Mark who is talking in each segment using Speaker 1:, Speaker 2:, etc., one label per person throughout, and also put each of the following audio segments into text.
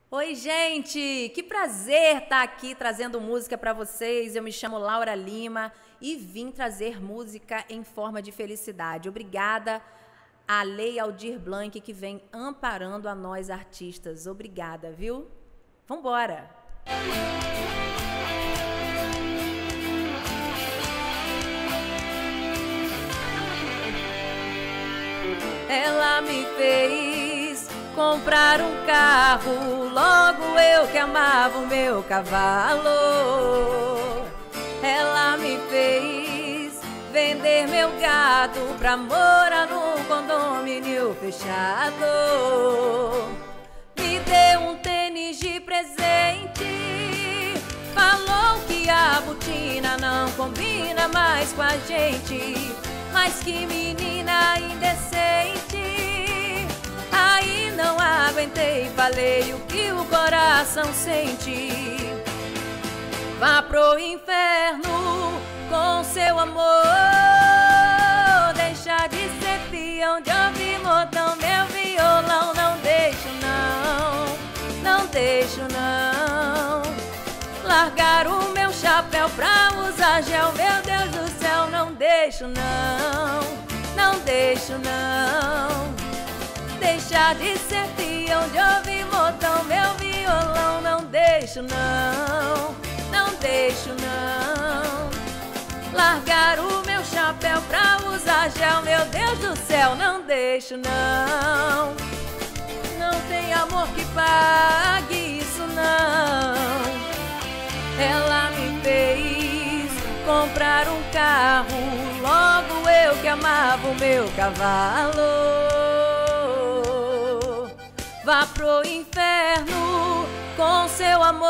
Speaker 1: Oi, gente! Que prazer estar aqui trazendo música para vocês. Eu me chamo Laura Lima e vim trazer música em forma de felicidade. Obrigada à Lei Aldir Blanc que vem amparando a nós artistas. Obrigada, viu? Vambora! Ela me fez comprar um carro, logo eu que amava o meu cavalo. Ela me fez vender meu gado pra morar num condomínio fechado. Me deu um tênis de presente, falou que a botina não combina mais com a gente. Mas que menina indecente, aí não aguentei, falei o que o coração sente. Vá pro inferno com seu amor, deixa de ser peão de ouvir modão, meu violão. Não deixo não, não deixo não, largar o meu chapéu pra usar gel, meu Deus do céu. Não deixo não, não deixo não, deixar de ser peão de ouvir modão, meu violão. Não deixo não, não deixo não, largar o meu chapéu pra usar gel, meu Deus do céu. Não deixo não, não tem amor que pague isso não. Ela me fez comprar um carro, logo eu que amava o meu cavalo. Vá pro inferno com seu amor,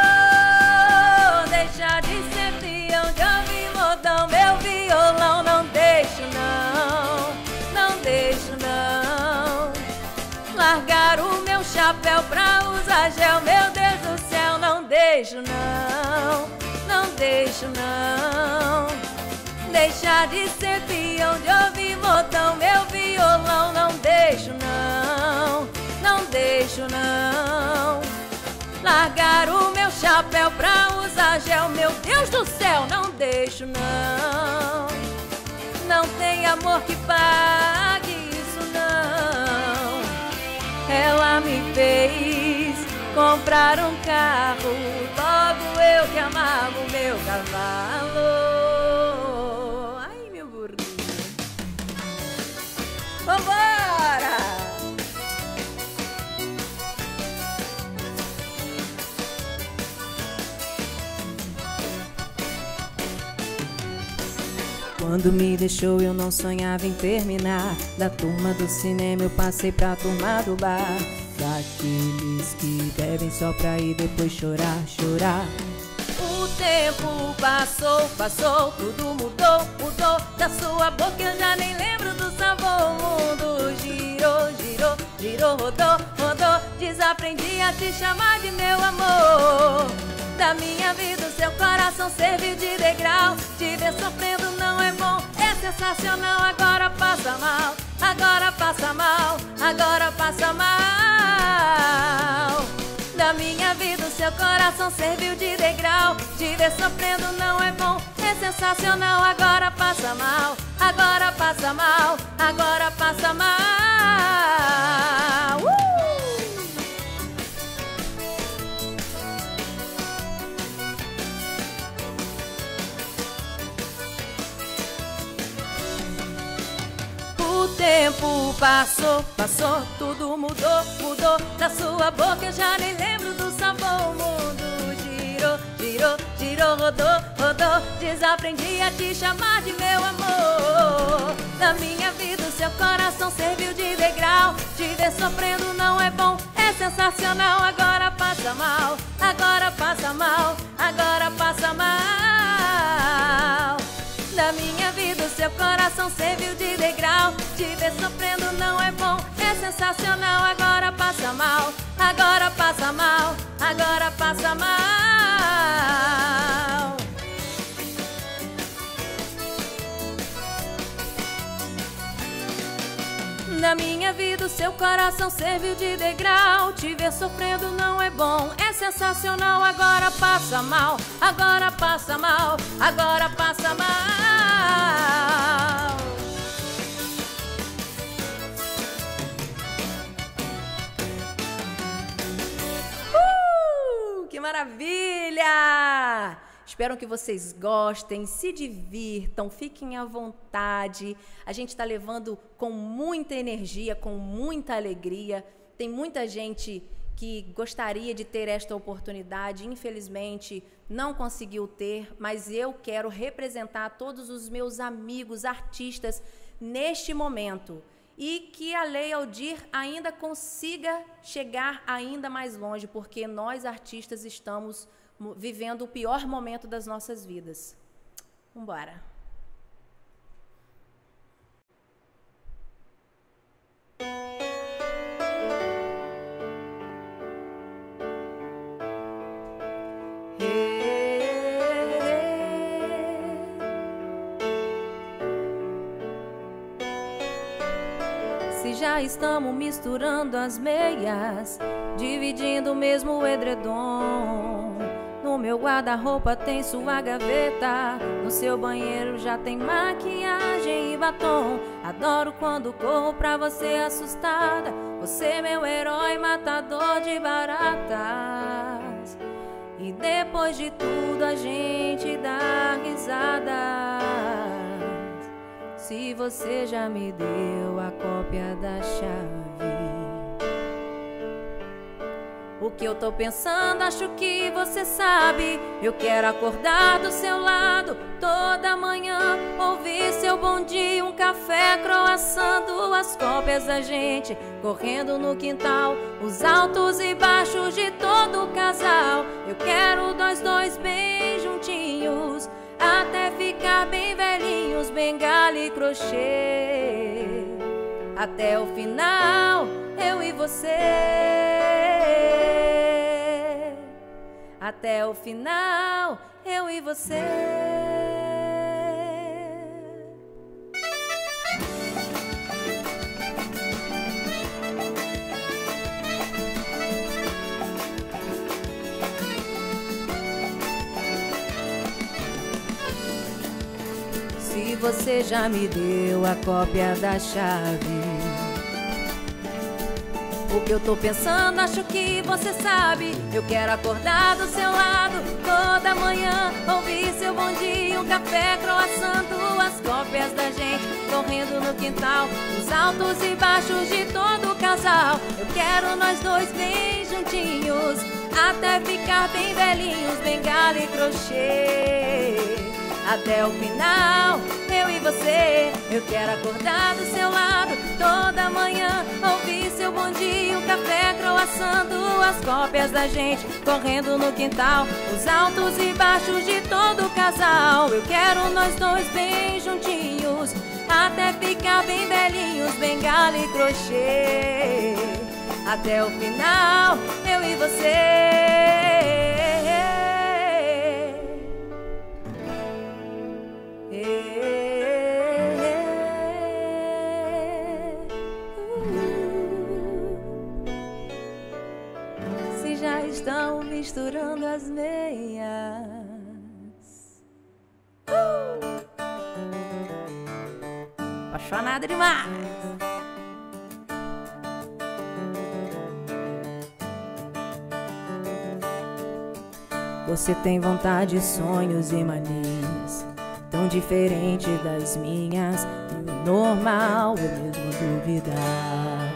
Speaker 1: deixa de ser peão de ouvir modão, meu violão. Não deixo não, não deixo não, largar o meu chapéu pra usar gel, meu Deus do céu. Não deixo não, não deixo não, deixar de ser peão de ouvir modão, meu violão. Não deixo não, não deixo não, largar o meu chapéu pra usar gel, meu Deus do céu. Não deixo não, não tem amor que pague isso não. Ela me fez comprar um carro, logo eu que amava o meu cavalo. Ai, meu burrinho. Vambora! Quando me deixou eu não sonhava em terminar. Da turma do cinema eu passei pra turma do bar, daqueles que bebem só pra ir depois chorar, chorar. O tempo passou, passou, tudo mudou, mudou. Da sua boca eu já nem lembro do sabor. O mundo girou, girou, girou, rodou, rodou. Desaprendi a te chamar de meu amor. Da minha vida o seu coração serviu de degrau. Te ver sofrendo não é bom, é sensacional. Agora passa mal, agora passa mal, agora passa mal. Da minha vida o seu coração serviu de degrau. Te ver sofrendo não é bom, é sensacional. Agora passa mal, agora passa mal, agora passa mal. O tempo passou, passou, tudo mudou, mudou. Da sua boca eu já nem lembro do sabor. O mundo girou, girou, girou, rodou, rodou. Desaprendi a te chamar de meu amor. Da minha vida o seu coração serviu de degrau. Te ver sofrendo não é bom, é sensacional. Agora passa mal, agora passa mal, agora passa mal. Da minha vida o seu coração serviu de degrau. Te ver sofrendo não é bom, é sensacional. Agora passa mal, agora passa mal, agora passa mal. Na minha vida o seu coração serviu de degrau. Te ver sofrendo não é bom, é sensacional. Agora passa mal, agora passa mal, agora passa mal. Que maravilha! Espero que vocês gostem, se divirtam, fiquem à vontade. A gente está levando com muita energia, com muita alegria. Tem muita gente que gostaria de ter esta oportunidade, infelizmente não conseguiu ter, mas eu quero representar todos os meus amigos artistas neste momento e que a Lei Aldir ainda consiga chegar ainda mais longe, porque nós artistas estamos vivendo o pior momento das nossas vidas. Vambora! Se já estamos misturando as meias, dividindo o mesmo edredom. No meu guarda-roupa tem sua gaveta, no seu banheiro já tem maquiagem e batom. Adoro quando corro pra você assustada, você meu herói matador de baratas. E depois de tudo a gente dá risadas. Se você já me deu a cópia da chave, o que eu tô pensando, acho que você sabe. Eu quero acordar do seu lado toda manhã, ouvir seu bom dia, um café, croissant, duas cópias da gente correndo no quintal, os altos e baixos de todo o casal. Eu quero nós dois bem juntinhos, até ficar bem velhinhos, bengala e crochê. Até o final, eu e você. Até o final, eu e você. Se você já me deu a cópia da chave, o que eu tô pensando, acho que você sabe. Eu quero acordar do seu lado toda manhã, ouvir seu bom dia, um café, croissant, duas cópias da gente correndo no quintal, os altos e baixos de todo o casal. Eu quero nós dois bem juntinhos, até ficar bem velhinhos, bengala e crochê. Até o final, eu e você. Eu quero acordar do seu lado toda manhã, ouvir seu bom dia, um café, croissant, duas cópias da gente correndo no quintal, os altos e baixos de todo o casal. Eu quero nós dois bem juntinhos, até ficar bem velhinhos, bengala e crochê. Até o final, eu e você. Se já estão misturando as meias, apaixonada demais. Você tem vontade, sonhos e manias tão diferente das minhas, e o normal é mesmo duvidar.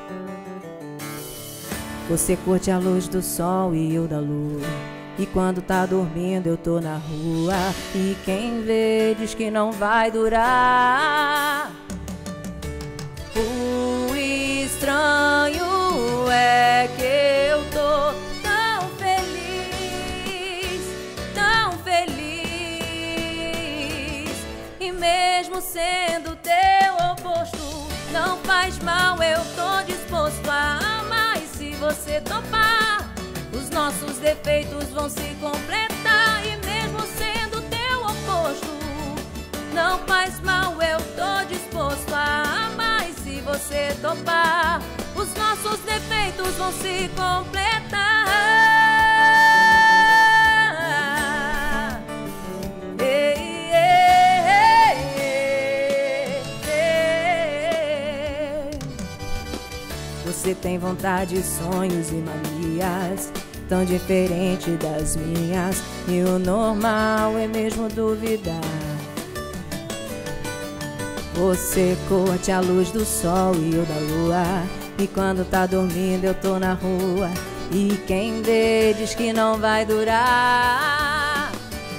Speaker 1: Você curte a luz do sol e eu da lua, e quando tá dormindo eu tô na rua, e quem vê diz que não vai durar. O estranho é que eu tô tão feliz, tão feliz, e mesmo sendo teu oposto, não faz mal, eu tô disposto a amar. E se você topar, os nossos defeitos vão se completar. E mesmo sendo teu oposto, não faz mal, eu tô disposto a amar. E se você topar, os nossos defeitos vão se completar. Você tem vontade, sonhos e manias tão diferente das minhas, e o normal é mesmo duvidar. Você curte a luz do sol e eu da lua, e quando tá dormindo eu tô na rua, e quem vê diz que não vai durar.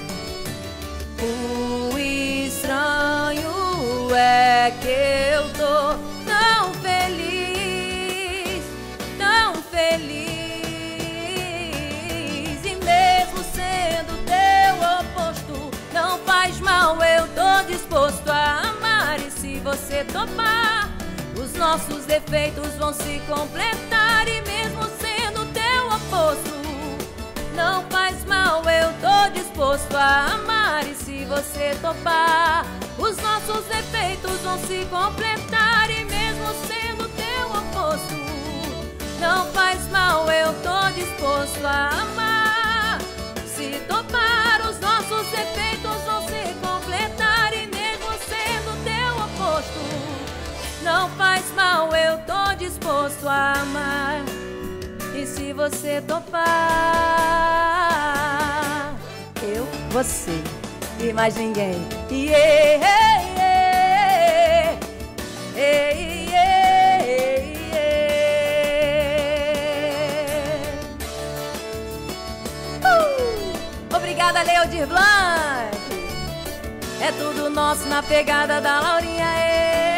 Speaker 1: O estranho é que eu tô tão feliz, tão feliz. E mesmo sendo teu oposto, não faz mal, eu tô disposto a amar. E se você topar, os nossos defeitos vão se completar. E mesmo sendo teu oposto, não faz mal, eu tô disposto a amar. E se você topar, os nossos defeitos vão se completar. E mesmo sendo teu oposto, não faz mal, eu tô disposto a amar. Se topar, os nossos defeitos vão se completar. E mesmo sendo teu oposto, não faz mal, eu tô disposto a amar. E se você topar, eu, você e mais ninguém. Yeah, yeah, yeah, yeah, yeah. Obrigada, Leodir Blanc. É tudo nosso na pegada da Laurinha.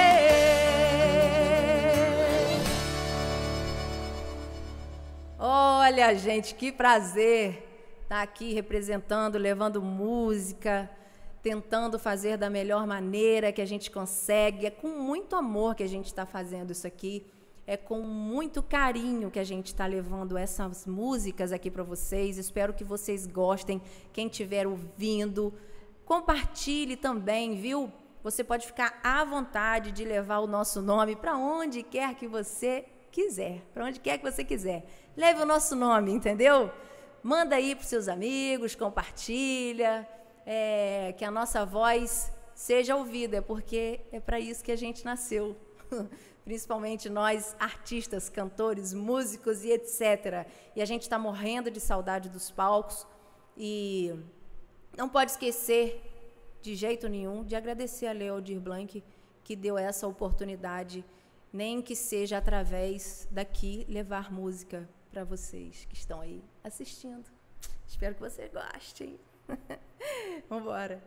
Speaker 1: Olha, gente, que prazer estar aqui representando, levando música, tentando fazer da melhor maneira que a gente consegue. É com muito amor que a gente está fazendo isso aqui, é com muito carinho que a gente está levando essas músicas aqui para vocês. Espero que vocês gostem. Quem estiver ouvindo, compartilhe também, viu? Você pode ficar à vontade de levar o nosso nome para onde quer que você quiser, para onde quer que você quiser. Leve o nosso nome, entendeu? Manda aí para os seus amigos, compartilha, que a nossa voz seja ouvida, porque é para isso que a gente nasceu. Principalmente nós, artistas, cantores, músicos e etc. E a gente está morrendo de saudade dos palcos e não pode esquecer, de jeito nenhum, de agradecer a Leodir Blanc, que deu essa oportunidade, nem que seja através daqui, levar música para vocês que estão aí assistindo. Espero que vocês gostem. Vamos embora.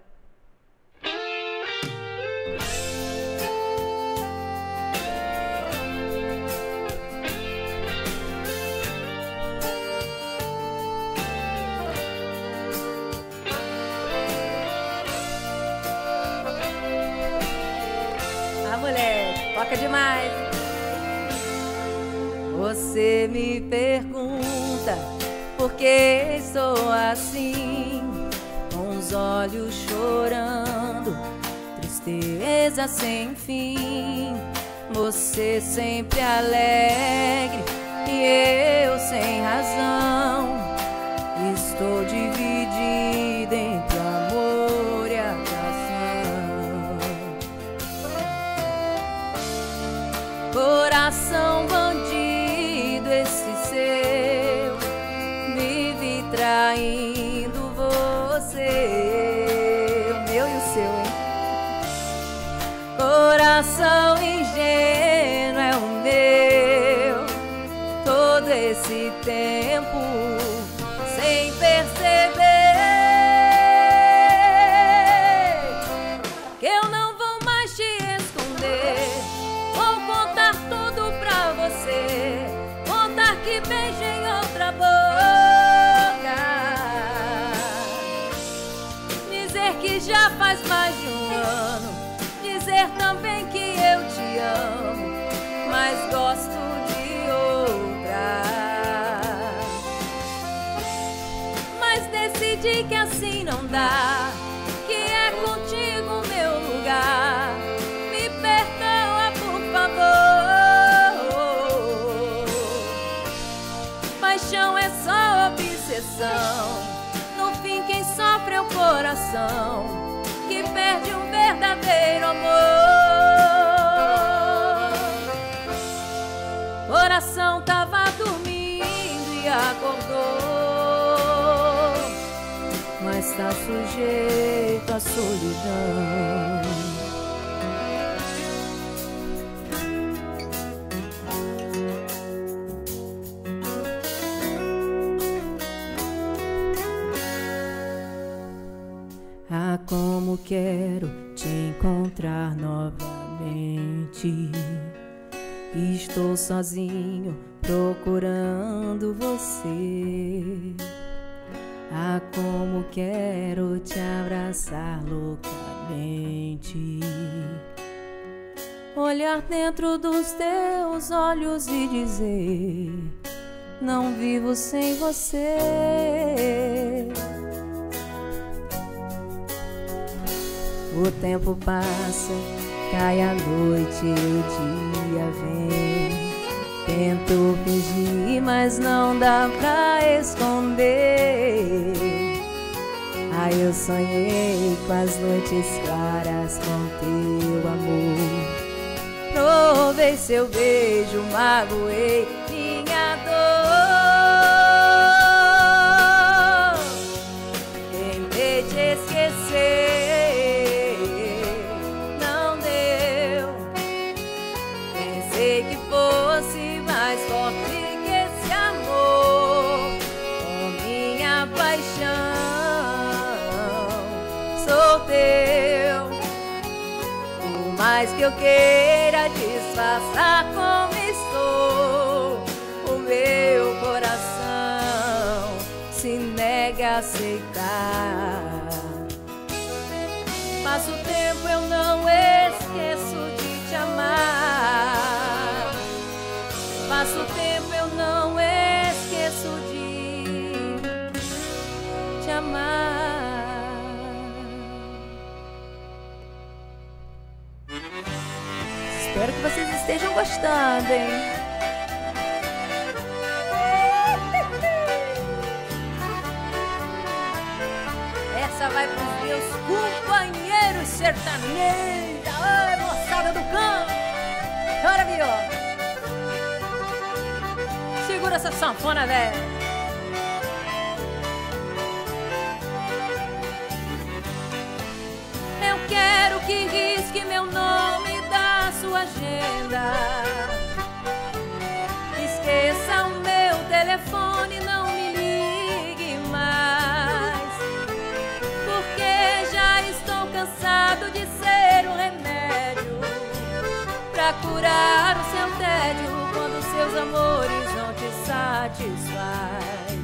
Speaker 1: Ah, moleque, toca demais. Você me pergunta por que estou assim, com os olhos chorando, tristeza sem fim. Você sempre alegre e eu sem razão. Estou dividida entre o amor e a razão. Coração bandido, esse seu, me vi traindo você, o meu e o seu, hein? Coração ingênuo é o meu, todo esse tempo, sem perceber que eu não vou mais te esconder. Vou contar tudo pra você, contar que beijei outra boca, dizer que já faz mais de um ano, dizer também que eu te amo, mas gosto de outra. Mas decidi que assim não dá, que é contigo o meu lugar. Me perdoa, por favor. Paixão é só obsessão, no fim quem sofre é o coração, que perde um verdadeiro amor. Coração tava dormindo e acordou, mas tá sujeito à solidão. Ah, como quero te encontrar novamente. Estou sozinho procurando você. Ah, como quero te abraçar loucamente. Olhar dentro dos teus olhos e dizer: não vivo sem você. O tempo passa, cai a noite e o dia vem. Tento fingir, mas não dá pra esconder. Ah, eu sonhei com as noites claras com teu amor. Provei seu beijo, magoei minha dor. Tentei te esquecer, não deu. Pensei que fosse mais forte que esse amor. Com minha paixão sou teu. Por mais que eu queira disfarçar como estou, o meu coração se nega a aceitar. Passa o tempo, eu não esqueço de te amar. Passa o tempo, eu não esqueço de te amar. Espero que vocês estejam gostando, hein? Essa vai pros meus companheiros sertanejos. Ai, moçada do campo, chora, viola. Segura essa sanfona, velho. Eu quero que risque meu nome da sua agenda. Esqueça o meu telefone, não me ligue mais, porque já estou cansado de ser um remédio pra curar o seu tédio quando seus amores não te satisfaz.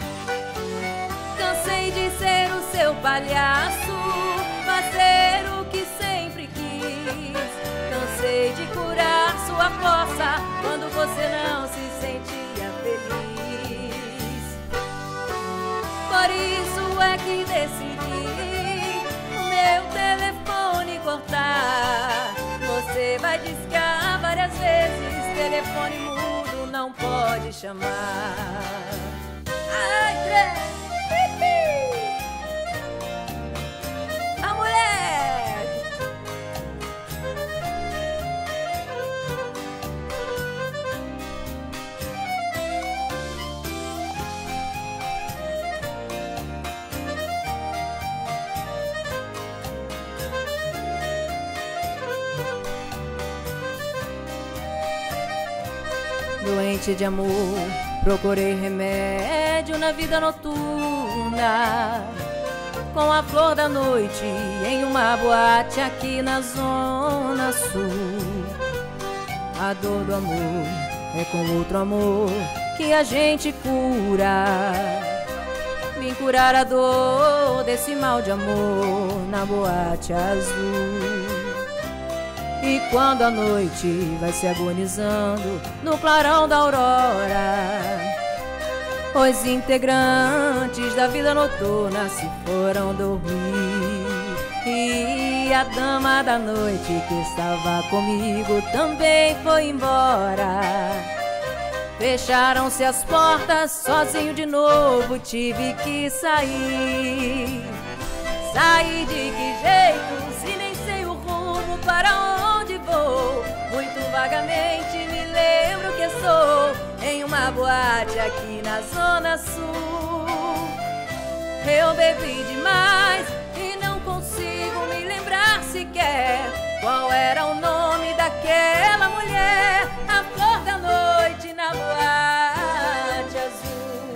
Speaker 1: Cansei de ser o seu palhaço, fazer o que sempre quis. Cansei de curar sua coça quando você não se sentia feliz. Por isso é que decidi o meu telefone cortar. Você vai discar várias vezes, telefone mudo não pode chamar. Ai, a mulher! Doente de amor, procurei remédio na vida noturna, com a flor da noite em uma boate aqui na Zona Sul. A dor do amor é com outro amor que a gente cura. Vim curar a dor desse mal de amor na boate azul. E quando a noite vai se agonizando no clarão da aurora, os integrantes da vida noturna se foram dormir. E a dama da noite que estava comigo também foi embora. Fecharam-se as portas, sozinho de novo tive que sair. Sair de que jeito, se nem sei o rumo para onde vou? Muito vagamente me lembro que dançou em uma boate aqui na Zona Sul. Eu bebi demais e não consigo me lembrar sequer qual era o nome daquela mulher, a flor da noite na boate azul.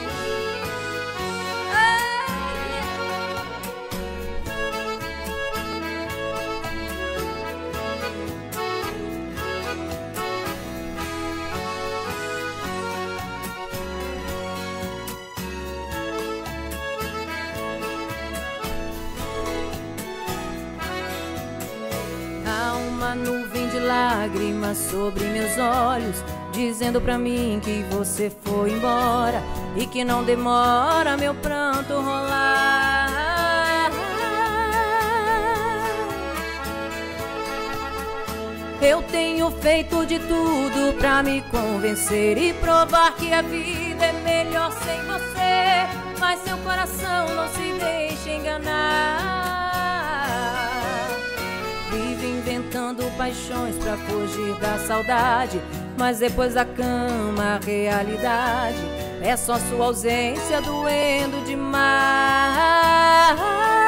Speaker 1: Há uma nuvem de lágrimas sobre meus olhos, dizendo pra mim que você foi embora e que não demora meu pranto rolar. Eu tenho feito de tudo pra me convencer e provar que a vida é melhor sem você, mas seu coração não se deixa enganar. Vive inventando paixões pra fugir da saudade, mas depois da cama a realidade é só sua ausência doendo demais.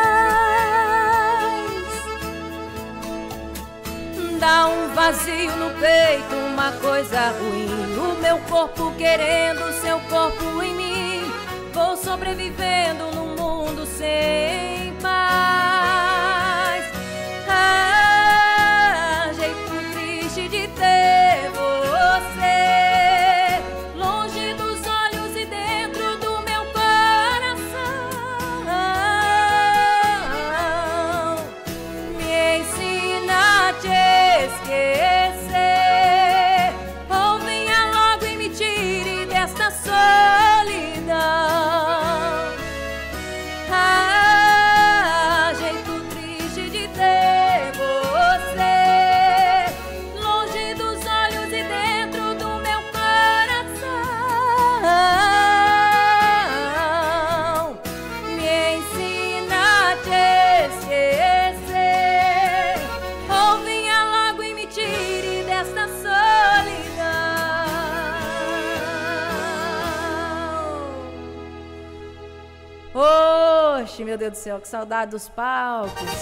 Speaker 1: Dá um vazio no peito, uma coisa ruim, o meu corpo querendo seu corpo em mim. Vou sobrevivendo num mundo sem paz. Jeito triste de ter você longe dos olhos e dentro do meu coração. Me ensina a te esquecer, ou venha logo e me tire desta solidão. Jeito triste de ter você longe dos olhos e dentro do meu coração. Me ensina a te esquecer, ou venha logo e me tire desta solidão. Oxe, meu Deus do céu, que saudade dos palcos.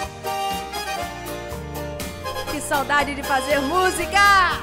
Speaker 1: Que saudade de fazer música.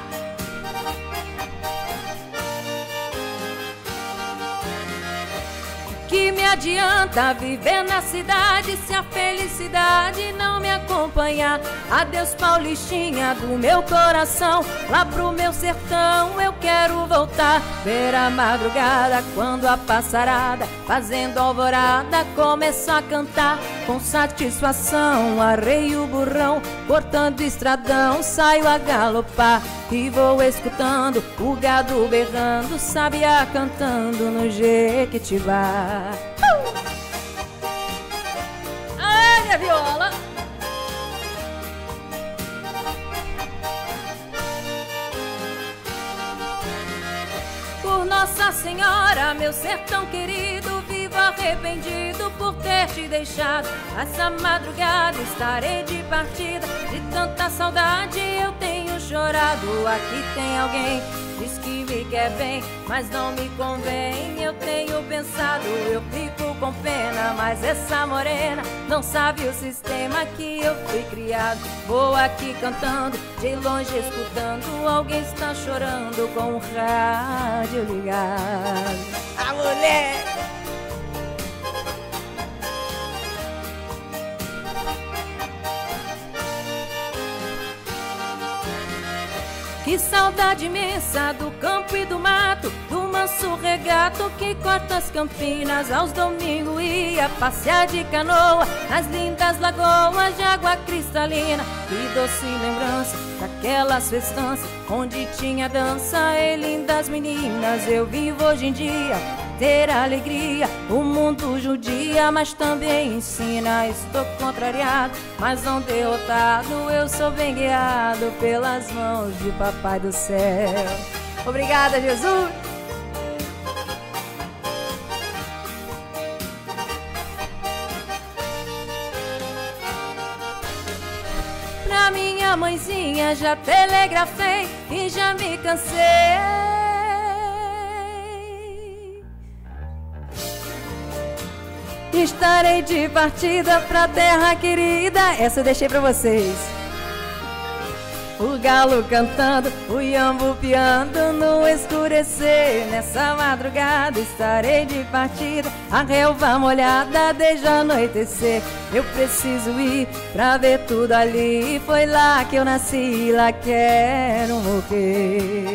Speaker 1: Que me adianta viver na cidade se a felicidade não me acompanhar? Adeus, Paulistinha do meu coração, lá pro meu sertão eu quero voltar. Ver a madrugada quando a passarada, fazendo alvorada, começa a cantar. Com satisfação arreio o burrão, cortando estradão, saio a galopar. E vou escutando o gado berrando, sabiá cantando no Jequitibá. Ai, minha viola! Por Nossa Senhora, meu sertão querido, vivo arrependido por ter te deixado. Essa madrugada estarei de partida, de tanta saudade eu tenho chorado. Aqui tem alguém, diz que me quer bem, mas não me convém. Eu tenho pensado, eu fico com pena, mas essa morena não sabe o sistema que eu fui criado. Vou aqui cantando, de longe escutando, alguém está chorando com o rádio ligado. A mulher! Que saudade imensa do campo e do mato, do manso regato que corta as campinas. Aos domingos ia passear de canoa nas lindas lagoas de água cristalina. Que doce lembrança daquelas festanças onde tinha dança e lindas meninas. Eu vivo hoje em dia ter alegria, o mundo judia, mas também ensina. Estou contrariado, mas não derrotado, eu sou bem guiado pelas mãos de Papai do Céu. Obrigada, Jesus! Pra pra minha mãezinha já telegrafei e já me cansei. Estarei de partida pra terra querida. Essa eu deixei pra vocês. O galo cantando, o iambu piando no escurecer. Nessa madrugada estarei de partida, a relva molhada desde anoitecer. Eu preciso ir pra ver tudo ali. Foi lá que eu nasci, lá quero morrer.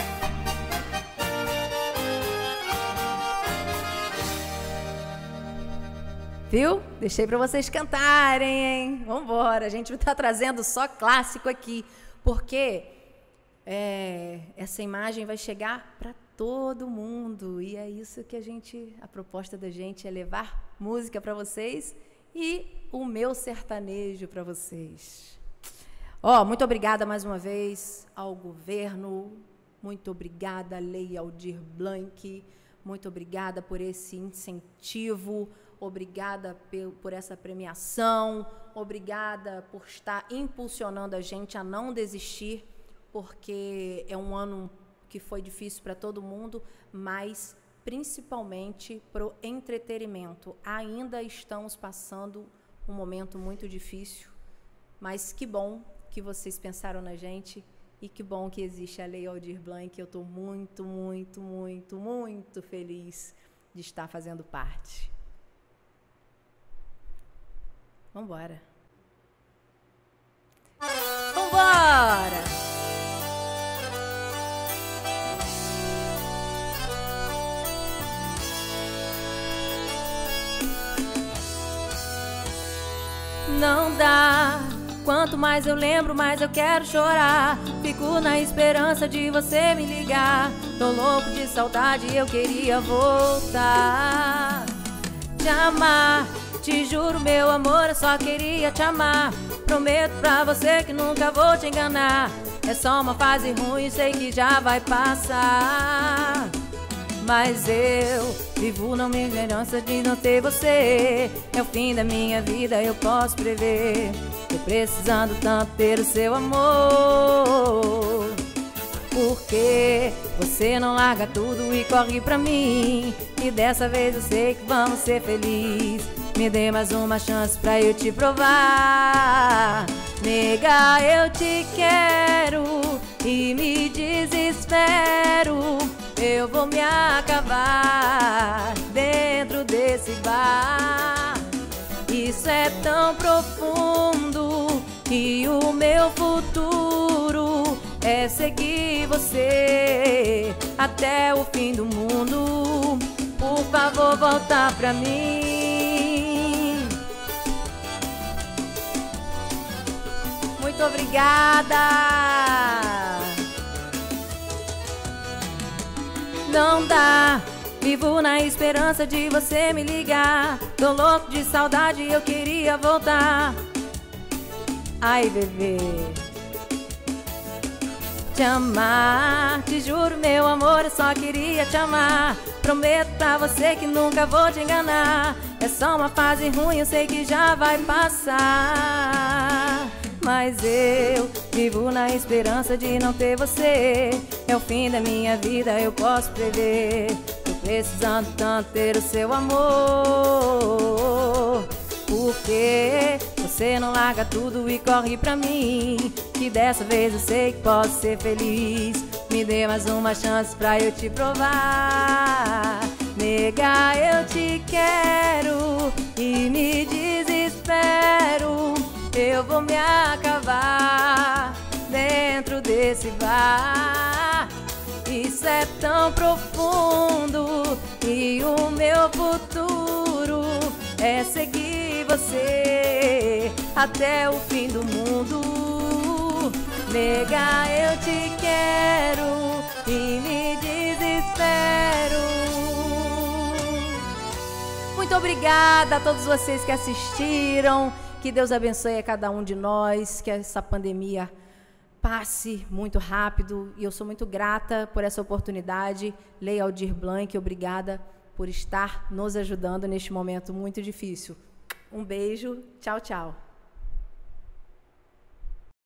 Speaker 1: Viu? Deixei pra vocês cantarem, hein? Vambora, a gente tá trazendo só clássico aqui. Porque essa imagem vai chegar para todo mundo e é isso que a proposta da gente é levar música para vocês e o meu sertanejo para vocês. Muito obrigada mais uma vez ao governo, muito obrigada Lei Aldir Blanc, muito obrigada por esse incentivo, obrigada por essa premiação, obrigada por estar impulsionando a gente a não desistir, porque é um ano que foi difícil para todo mundo, mas principalmente para o entretenimento. Ainda estamos passando um momento muito difícil, mas que bom que vocês pensaram na gente e que bom que existe a Lei Aldir Blanc. Eu estou muito, muito, muito, muito feliz de estar fazendo parte. Vambora. Vambora! Não dá. Quanto mais eu lembro, mais eu quero chorar. Fico na esperança de você me ligar. Tô louco de saudade, eu queria voltar. Te amar. Te juro, meu amor, eu só queria te amar. Prometo pra você que nunca vou te enganar. É só uma fase ruim, sei que já vai passar. Mas eu vivo na minha esperança de não ter você. É o fim da minha vida, eu posso prever. Tô precisando tanto ter o seu amor. Porque você não larga tudo e corre pra mim. E dessa vez eu sei que vamos ser felizes. Me dê mais uma chance pra eu te provar. Nega, eu te quero e me desespero. Eu vou me acabar dentro desse bar. Isso é tão profundo que o meu futuro é seguir você até o fim do mundo. Por favor, volta pra mim. Muito obrigada. Não dá, vivo na esperança de você me ligar. Tô louco de saudade, eu queria voltar. Ai, bebê, te amar, te juro, meu amor, eu só queria te amar. Prometo pra você que nunca vou te enganar. É só uma fase ruim, eu sei que já vai passar. Mas eu vivo na esperança de não ter você. É o fim da minha vida, eu posso prever. Tô precisando tanto ter o seu amor. Porque você não larga tudo e corre pra mim. Que dessa vez eu sei que posso ser feliz. Me dê mais uma chance pra eu te provar. Nega, eu te quero e me desespero. Eu vou me acabar dentro desse bar. Isso é tão profundo e o meu futuro é seguir você até o fim do mundo. Nega, eu te quero e me desespero. Muito obrigada a todos vocês que assistiram. Que Deus abençoe a cada um de nós, que essa pandemia passe muito rápido. E eu sou muito grata por essa oportunidade. Lei Aldir Blanc, obrigada por estar nos ajudando neste momento muito difícil. Um beijo, tchau, tchau.